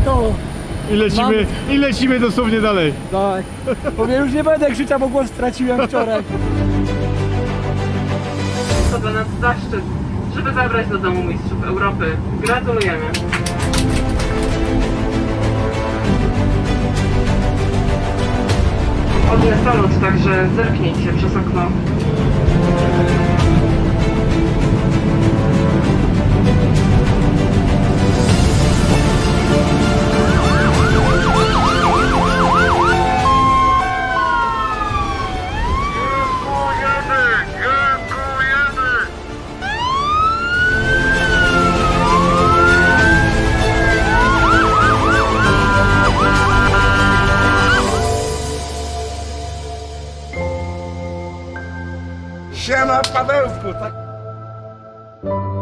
No. I lecimy dosłownie dalej. Tak. Bo ja już nie będę krzyczał, bo głos straciłem wczoraj. To dla nas zaszczyt, żeby zabrać do Domu Mistrzów Europy. Gratulujemy. Ładny salut, także zerknijcie przez okno. Siema Pawełku, tak?